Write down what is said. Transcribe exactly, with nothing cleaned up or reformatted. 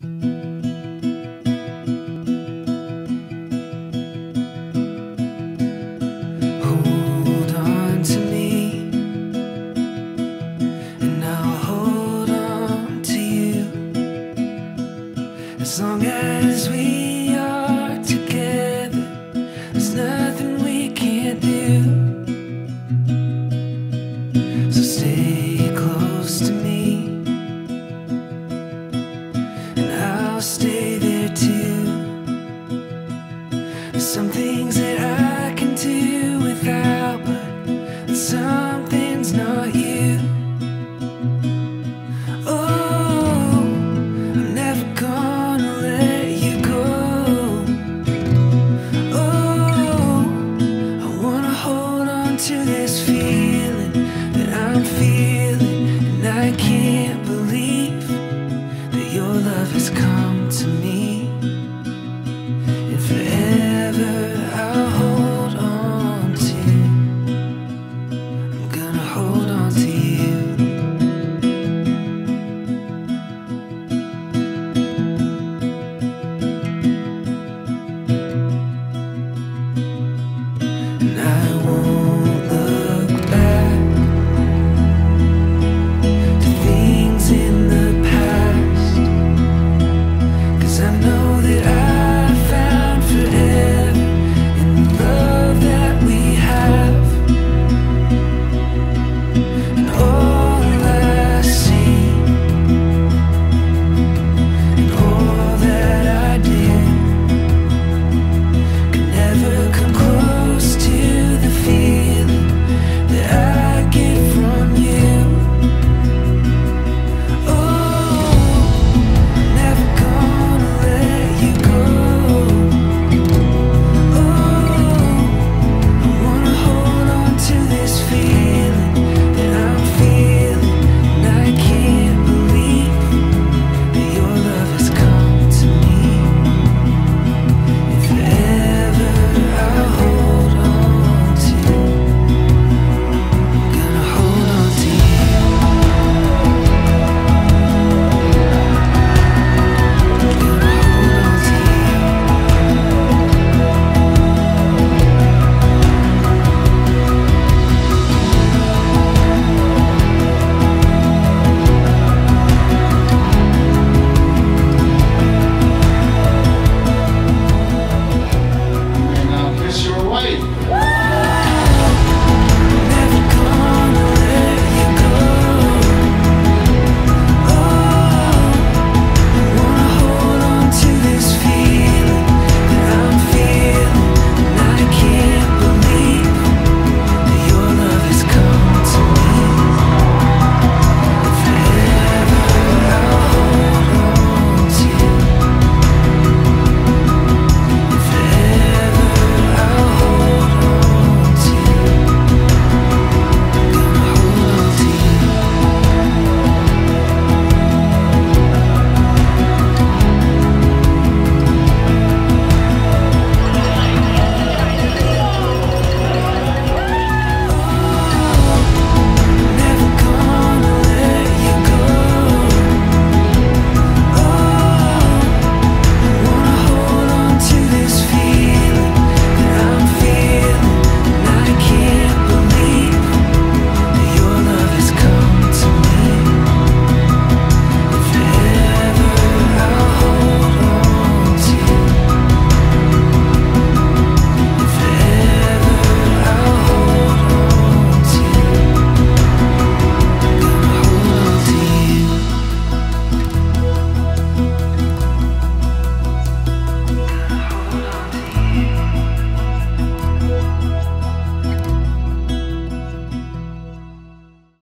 Hold on to me, and I'll hold on to you. As long as we are together, there's nothing we can't do. So stay close to me, and I'll stay there too. There's some things that I can do without, but something's not you. Oh, I'm never gonna let you go. Oh, I wanna hold on to this feeling that I'm feeling, and I can't